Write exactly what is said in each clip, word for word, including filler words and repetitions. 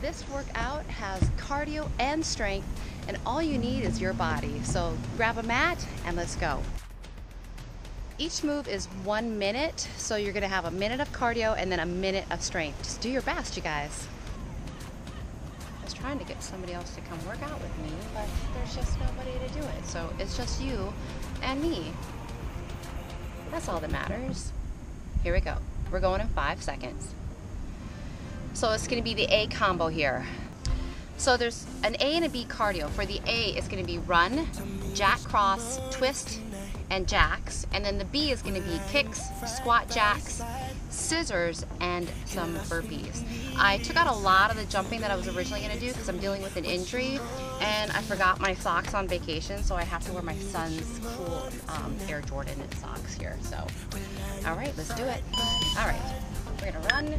This workout has cardio and strength, and all you need is your body. So grab a mat and let's go. Each move is one minute, so you're gonna have a minute of cardio and then a minute of strength. Just do your best, you guys. I was trying to get somebody else to come work out with me, but there's just nobody to do it. So it's just you and me. That's all that matters. Here we go. We're going in five seconds. So it's gonna be the A combo here. So there's an A and a B cardio. For the A, it's gonna be run, jack cross, twist, and jacks. And then the B is gonna be kicks, squat jacks, scissors, and some burpees. I took out a lot of the jumping that I was originally gonna do because I'm dealing with an injury, and I forgot my socks on vacation, so I have to wear my son's cool um, Air Jordan socks here. So, all right, let's do it. All right, we're gonna run.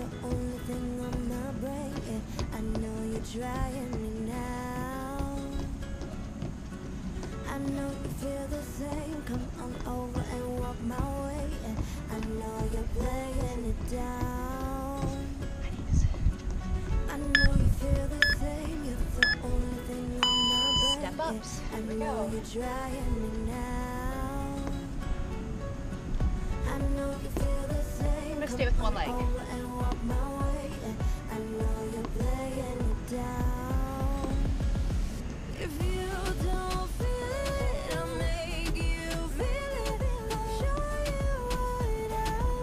the only thing on my brain. Yeah, I know you're trying me now. I know you feel the same. Come on over and walk my way. Yeah, I know you're playing it down. I know you feel the same. You're the only thing on my brain. Step ups. Yeah, I Here we know go. you're trying me now. I know you feel the same. I'm gonna stay with one leg. Over and walk my way. Yeah, I know you're playing it down. If you don't feel it, I'll make you feel it. I'll show you what I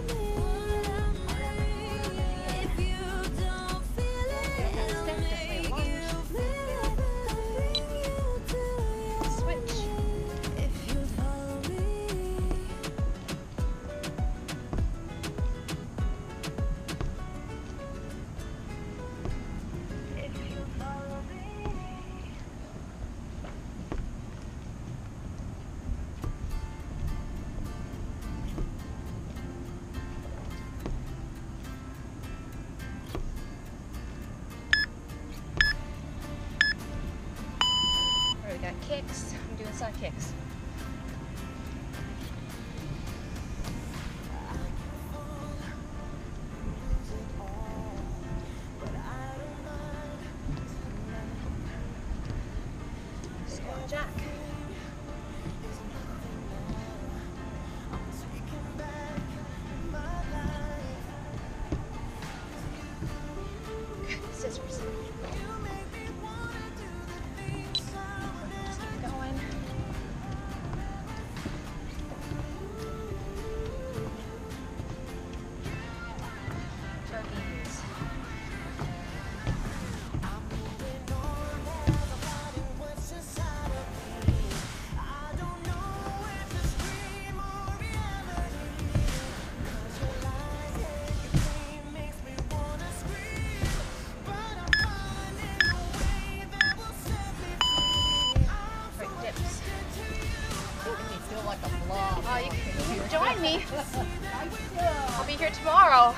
mean. If you don't feel it, I'll make you feel it. I'll bring you to your Switch. knees. If you follow me. If you follow me. All right, we got kicks. I'm doing side kicks. Squat jack. Scissors. Just keep going. Turkeys. Right, dips. Making me feel like a blob. Oh, you can join me. I'll be here tomorrow.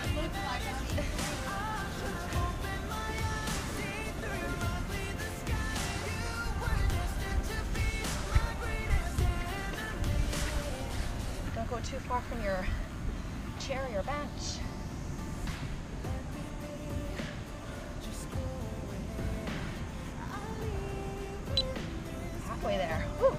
Don't go too far from your chair or your bench. Halfway there. Woo.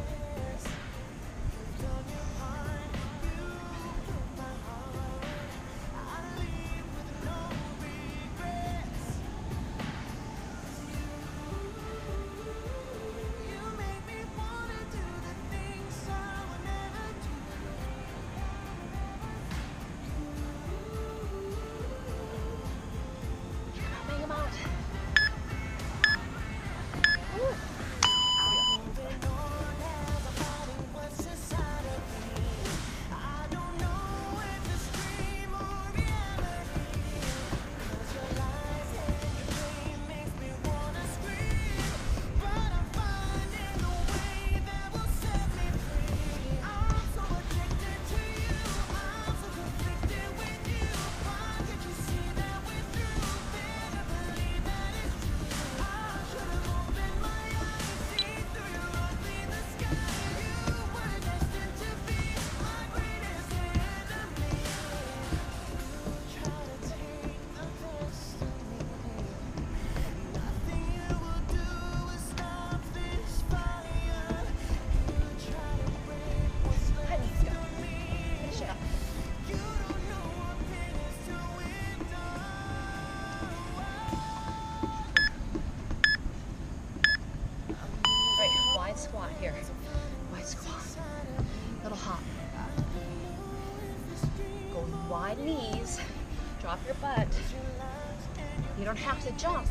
Bang 'em out. Woo. Let's go. Finish it up. Right, wide squat here. Wide squat. Little hop. Go wide knees. Drop your butt. You don't have to jump.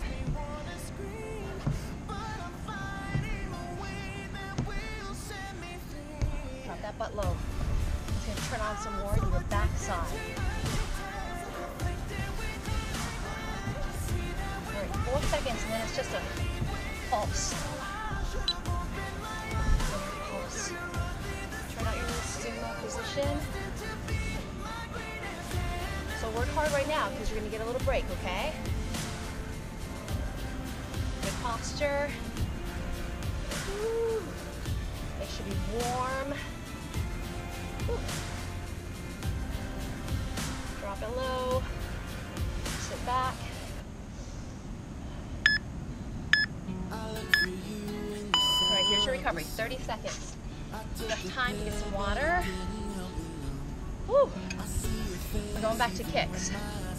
Drop that butt low. It's going to turn on some more to your back side. All right, four seconds and then it's just a pulse. Pulse. Turn out your sumo position. So work hard right now because you're gonna get a little break, okay? Good posture. Woo. It should be warm. Woo. Drop it low. Sit back. All right, here's your recovery. thirty seconds. Enough time to get some water. Woo. We're going back to kicks.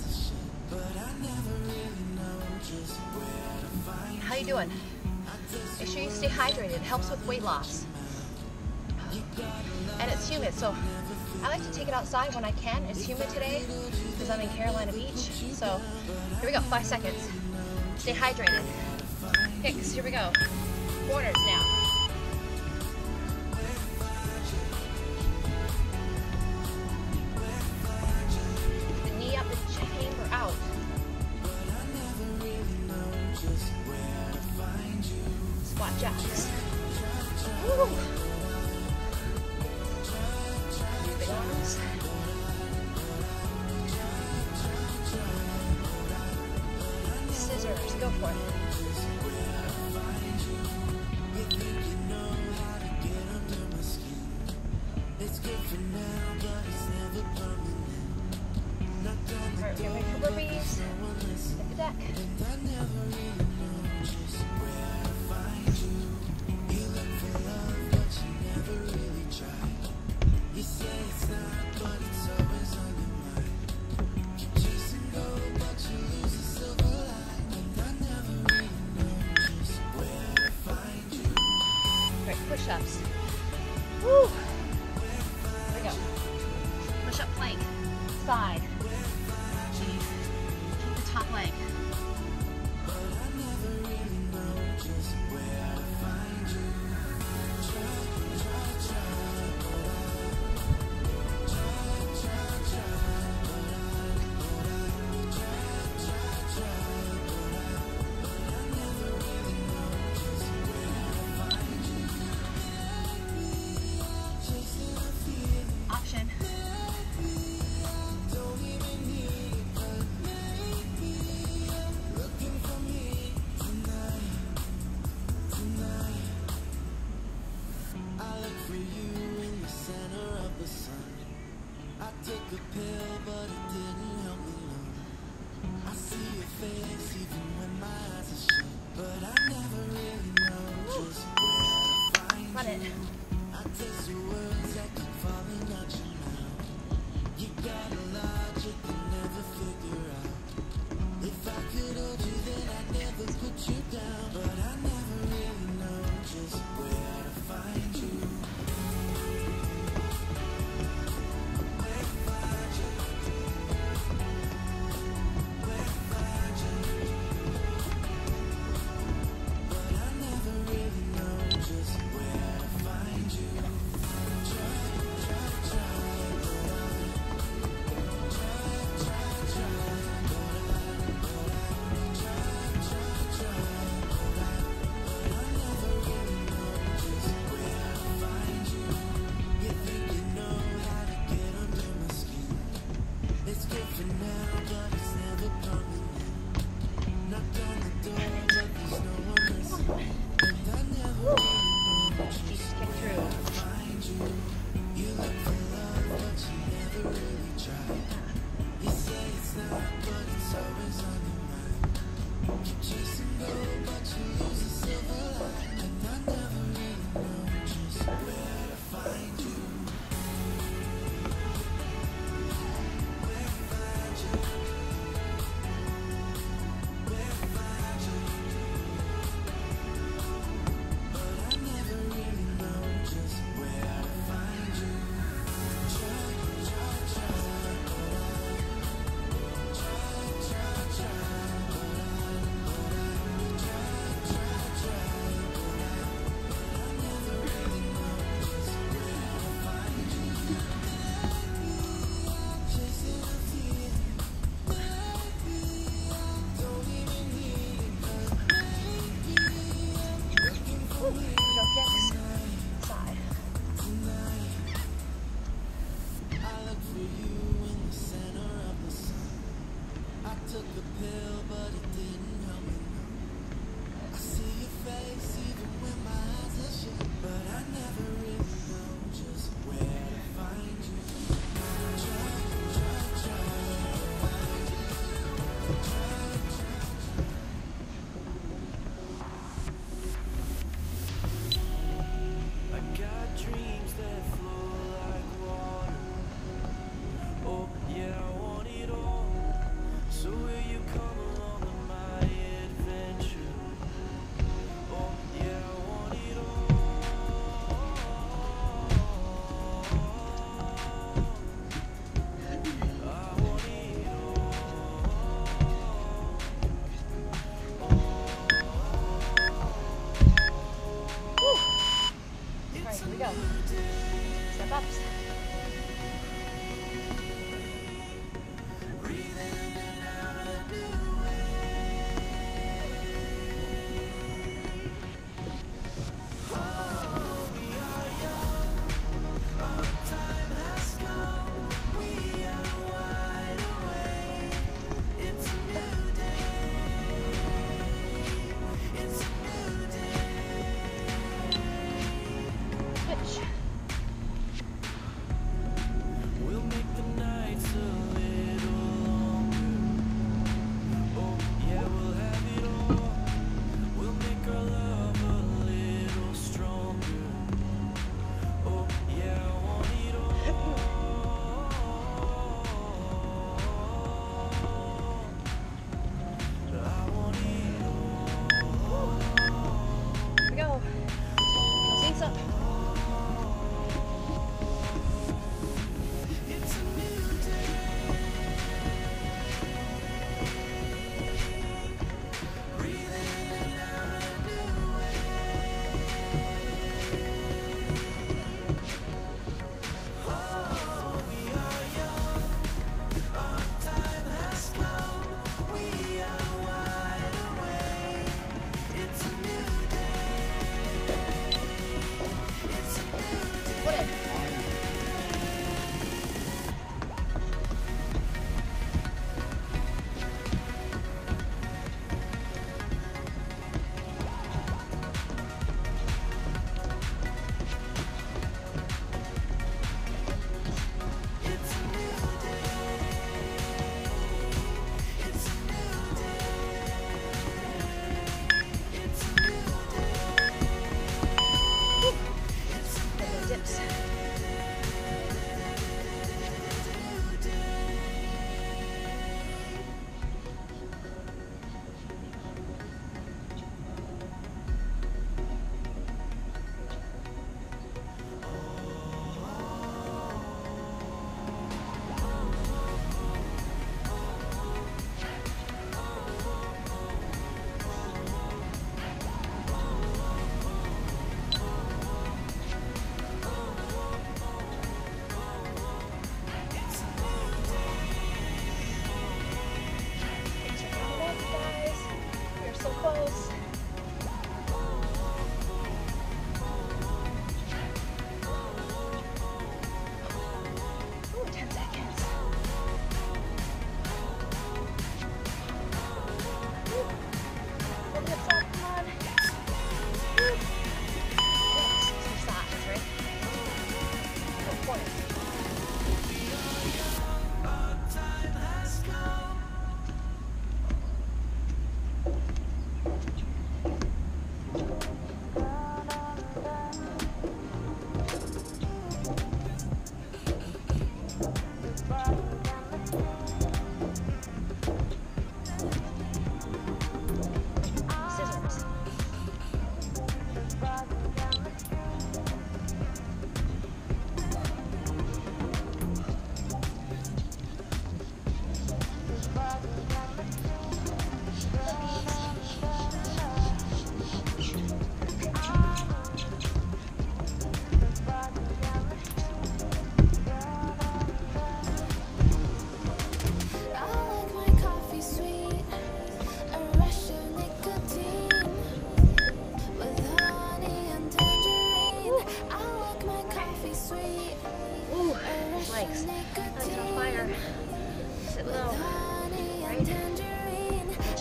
How you doing? Make sure you stay hydrated. It helps with weight loss. And it's humid, so I like to take it outside when I can. It's humid today because I'm in Carolina Beach. So here we go, five seconds. Stay hydrated. Kicks, here we go. Corners now. The knee up, the chamber out. Squat jacks. Woo. Big arms. Scissors, go for it. Alright, we're gonna make for burpees. Hit the deck. Push-ups. Woo! Here we go. Push-up plank. Side. Keep the top leg.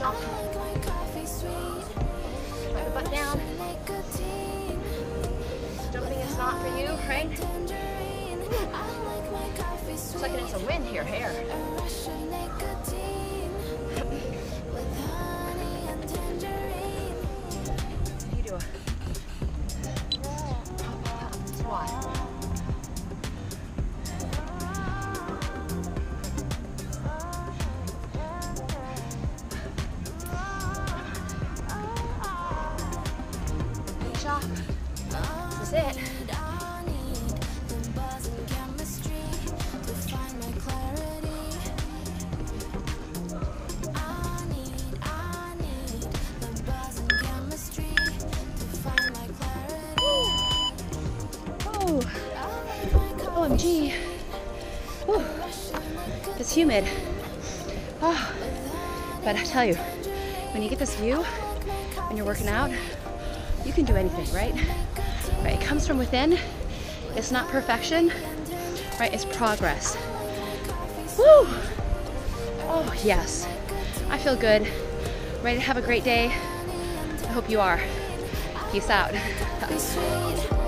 yourself. Put your butt down. Jumping is not for you, right? It's like it's a wind here, hair. You do a squat. This is it. Oh, O M G. Whew. It's humid. Oh, but I tell you, when you get this view, when you're working out, you can do anything, right? Right, it comes from within. It's not perfection, right? It's progress. Woo! Oh, yes. I feel good. Ready to have a great day? I hope you are. Peace out.